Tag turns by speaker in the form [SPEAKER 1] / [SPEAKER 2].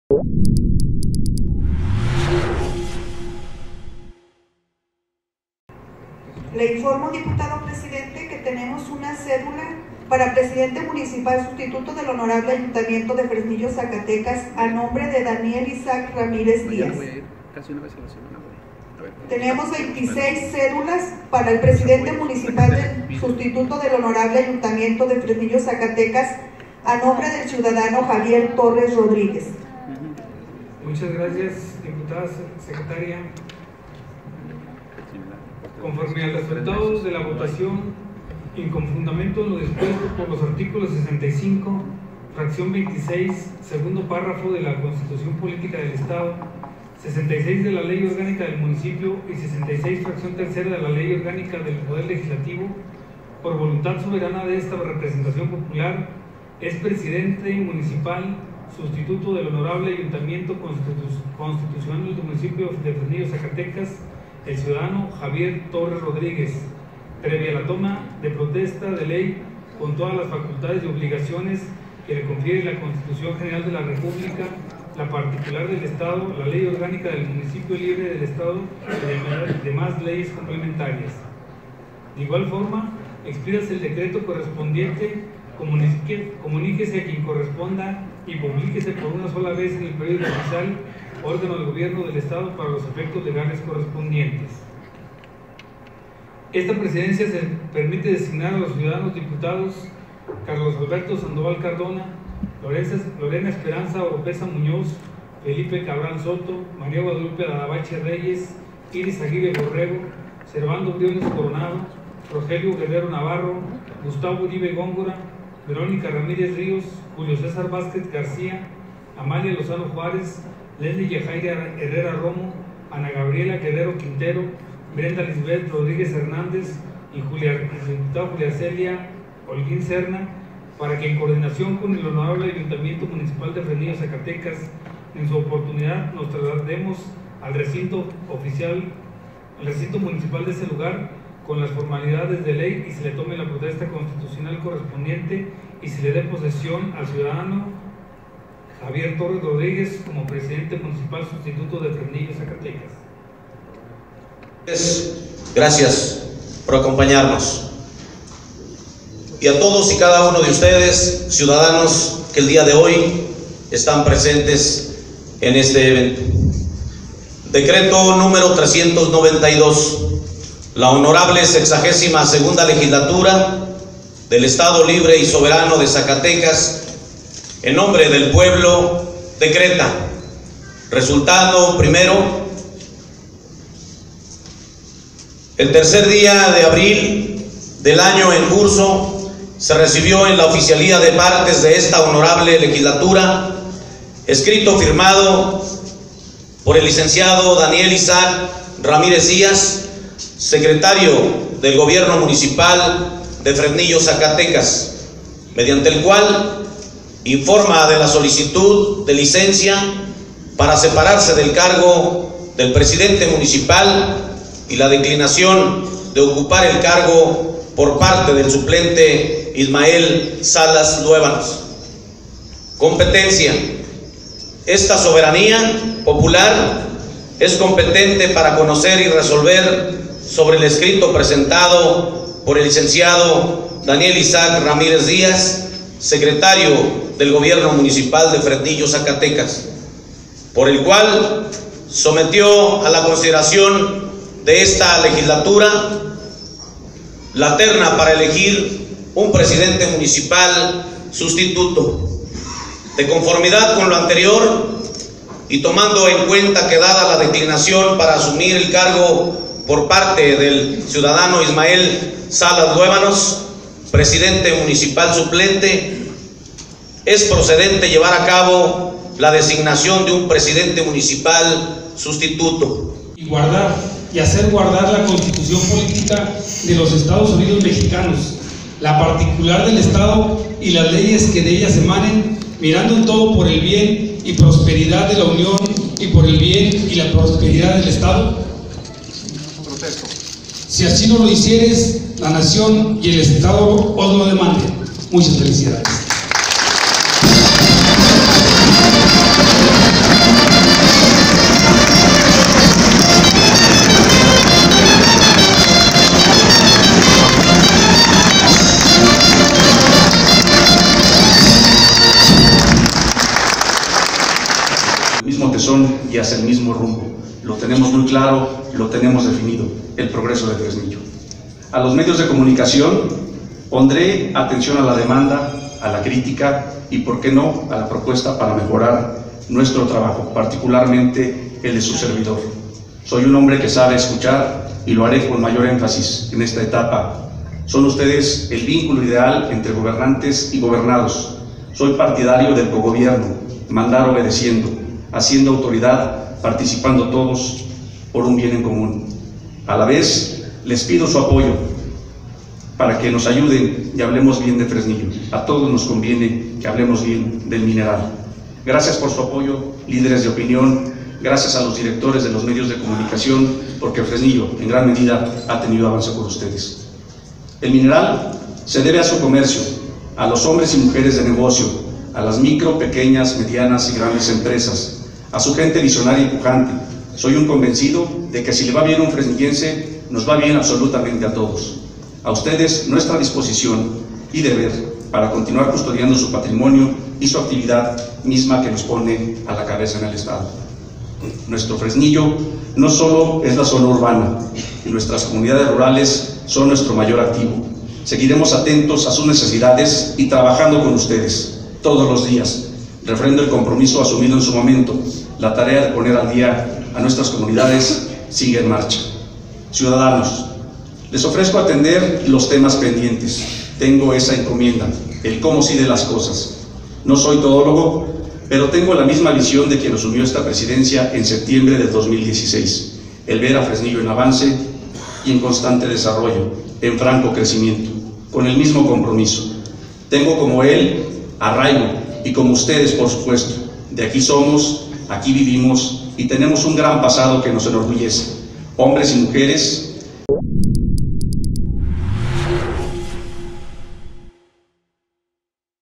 [SPEAKER 1] Le informo, diputado presidente, que tenemos una cédula para presidente municipal sustituto del Honorable Ayuntamiento de Fresnillo, Zacatecas, a nombre de Daniel Isaac Ramírez Díaz. Tenemos 26 cédulas para el presidente municipal sustituto del Honorable Ayuntamiento de Fresnillo, Zacatecas, a nombre del ciudadano Javier Torres Rodríguez.
[SPEAKER 2] Muchas gracias, diputada secretaria. Conforme al resultado de la votación, y con fundamento en lo dispuesto por los artículos 65, fracción 26, segundo párrafo de la Constitución Política del Estado, 66 de la Ley Orgánica del Municipio y 66, fracción tercera de la Ley Orgánica del Poder Legislativo, por voluntad soberana de esta representación popular, es presidente municipal sustituto del Honorable Ayuntamiento Constitucional del Municipio de Fresnillo, Zacatecas, el ciudadano Javier Torres Rodríguez, previa a la toma de protesta de ley con todas las facultades y obligaciones que le confiere la Constitución General de la República, la particular del Estado, la Ley Orgánica del Municipio Libre del Estado y demás leyes complementarias. De igual forma, expídase el decreto correspondiente, comuníquese a quien corresponda y publíquese por una sola vez en el periódico oficial, órgano del Gobierno del Estado, para los efectos legales correspondientes. Esta presidencia se permite designar a los ciudadanos diputados Carlos Alberto Sandoval Cardona, Lorena Esperanza Oropesa Muñoz, Felipe Cabral Soto, María Guadalupe Adavache Reyes, Iris Aguirre Borrego, Servando Briones Coronado, Rogelio Guerrero Navarro, Gustavo Uribe Góngora, Verónica Ramírez Ríos, Julio César Vázquez García, Amalia Lozano Juárez, Leslie Yajaira Herrera Romo, Ana Gabriela Guerrero Quintero, Brenda Lisbeth Rodríguez Hernández y diputada Julia Celia Holguín Serna, para que en coordinación con el Honorable Ayuntamiento Municipal de Fresnillo, Zacatecas, en su oportunidad nos traslademos al recinto municipal de ese lugar con las formalidades de ley y se le tome la protesta constitucional correspondiente y se le dé posesión al ciudadano Javier Torres Rodríguez como presidente municipal sustituto de Fresnillo, Zacatecas.
[SPEAKER 3] Gracias por acompañarnos. Y a todos y cada uno de ustedes, ciudadanos que el día de hoy están presentes en este evento. Decreto número 392. La honorable 62ª legislatura del Estado Libre y Soberano de Zacatecas, en nombre del pueblo, decreta, resultando primero, el tercer día de abril del año en curso, se recibió en la oficialía de partes de esta honorable legislatura, escrito firmado por el licenciado Daniel Isaac Ramírez Díaz, secretario del Gobierno Municipal de Fresnillo, Zacatecas, mediante el cual informa de la solicitud de licencia para separarse del cargo del presidente municipal y la declinación de ocupar el cargo por parte del suplente Ismael Salas Luébanos. Competencia. Esta soberanía popular es competente para conocer y resolver sobre el escrito presentado por el licenciado Daniel Isaac Ramírez Díaz, secretario del Gobierno Municipal de Fresnillo, Zacatecas, por el cual sometió a la consideración de esta legislatura la terna para elegir un presidente municipal sustituto. De conformidad con lo anterior y tomando en cuenta que dada la declinación para asumir el cargo por parte del ciudadano Ismael Salas Luébanos, presidente municipal suplente, es procedente llevar a cabo la designación de un presidente municipal sustituto.
[SPEAKER 4] Y guardar y hacer guardar la Constitución Política de los Estados Unidos Mexicanos, la particular del Estado y las leyes que de ellas emanen, mirando en todo por el bien y prosperidad de la Unión y por el bien y la prosperidad del Estado. Si así no lo hicieres, la nación y el Estado os lo demanden. Muchas felicidades.
[SPEAKER 5] mismo tesón y hacia el mismo rumbo. Lo tenemos muy claro, lo tenemos definido, el progreso de Fresnillo. A los medios de comunicación pondré atención a la demanda, a la crítica y, por qué no, a la propuesta para mejorar nuestro trabajo, particularmente el de su servidor. Soy un hombre que sabe escuchar y lo haré con mayor énfasis en esta etapa. Son ustedes el vínculo ideal entre gobernantes y gobernados. Soy partidario del cogobierno, mandar obedeciendo, haciendo autoridad, participando todos por un bien en común. A la vez, les pido su apoyo para que nos ayuden y hablemos bien de Fresnillo. A todos nos conviene que hablemos bien del mineral. Gracias por su apoyo, líderes de opinión. Gracias a los directores de los medios de comunicación, porque Fresnillo, en gran medida, ha tenido avance por ustedes. El mineral se debe a su comercio, a los hombres y mujeres de negocio, a las micro, pequeñas, medianas y grandes empresas, a su gente visionaria y pujante. Soy un convencido de que si le va bien a un fresnillense, nos va bien absolutamente a todos. A ustedes, nuestra disposición y deber para continuar custodiando su patrimonio y su actividad misma que nos pone a la cabeza en el Estado. Nuestro Fresnillo no solo es la zona urbana, y nuestras comunidades rurales son nuestro mayor activo. Seguiremos atentos a sus necesidades y trabajando con ustedes todos los días. Refrendo el compromiso asumido en su momento. La tarea de poner al día a nuestras comunidades sigue en marcha. Ciudadanos, les ofrezco atender los temas pendientes. Tengo esa encomienda, el cómo sí de las cosas. No soy todólogo, pero tengo la misma visión de quien asumió esta presidencia en septiembre de 2016, el ver a Fresnillo en avance y en constante desarrollo, en franco crecimiento, con el mismo compromiso. Tengo como él arraigo y como ustedes, por supuesto. De aquí somos, aquí vivimos y tenemos un gran pasado que nos enorgullece. Hombres y mujeres